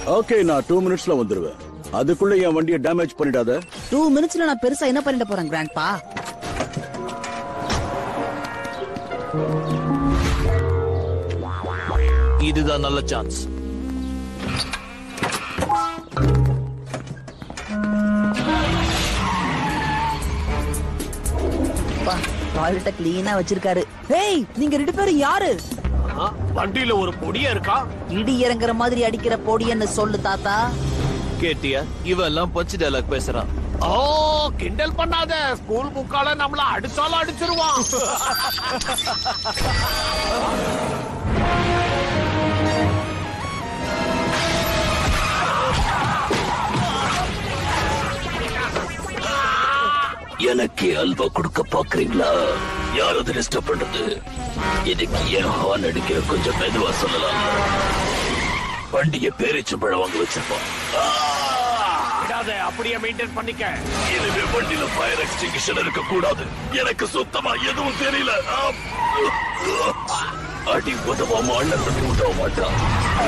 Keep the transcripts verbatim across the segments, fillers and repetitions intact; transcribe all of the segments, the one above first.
Okay, நான் two மினிட்ஸ்ல வந்துருவேன். அதுக்குள்ள என் வண்டியை டேமேஜ் பண்ணிடாத. டூ மினிட்ஸ்ல நான் பெருசா என்ன பண்ணிட்டு போறேன் கிராண்ட்பா? இதுதான் நல்ல சான்ஸ். டாய்லெட்ட கிளீனா வச்சிருக்காரு. ஹேய், நீங்க ரெண்டு பேரும் யாரு? வண்டியில ஒரு பொடியா இருக்கா. இடி இறங்குற மாதிரி அடிக்கிற பொடியன்னு சொல்லு தாத்தா. கேட்டியா? இவெல்லாம் பச்சை டயலாக் பேசுறான். ஓ, கிண்டல் பண்ணாத. ஸ்கூல் புக்கால நம்மள அடிச்சாலும் அடிச்சிருவான். எனக்கு அல்வா கொடுக்க பாக்குறீங்களா? யாராவது டிஸ்டர்ப் பண்றது? இதுக்கு ஏன் ஹார்ன் அடிக்க கொஞ்சம் மெதுவா சொல்லலாம். வண்டியை பேரிச்சு பழம் வாங்க வச்சிருப்போம். அப்படியே மெயின்டைன் பண்ணிக்க. இதுவே வண்டியில ஃபயர் எக்ஸ்டிங்ஷன் இருக்க கூடாது. எனக்கு சுத்தமா எதுவும் தெரியல. அடி உதவாம அண்ணன் தம்பி உதவ மாட்டான்.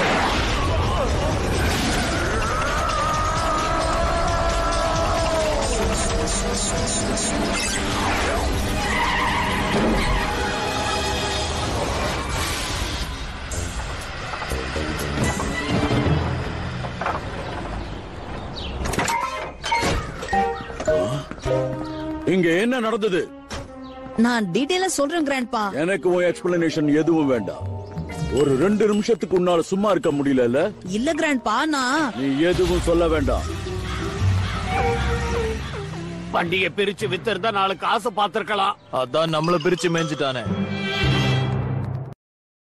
இங்க என்ன நடந்தது? நான் டீடைலா சொல்றேன் கிராண்ட்பா. எனக்கு உன் எக்ஸ்பிளனேஷன் எதுவும் வேண்டாம். ஒரு ரெண்டு நிமிஷத்துக்கு உன்னால சும்மா இருக்க முடியல. இல்ல கிராண்ட்பா, நான் நீ எதுவும் சொல்ல வேண்டாம். வண்டியை பிரிச்சு வித்திருந்தா நாளைக்கு ஆசை பார்த்திருக்கலாம். அதான் நம்மள பிரிச்சு மேய்ஞ்சிட்டானே.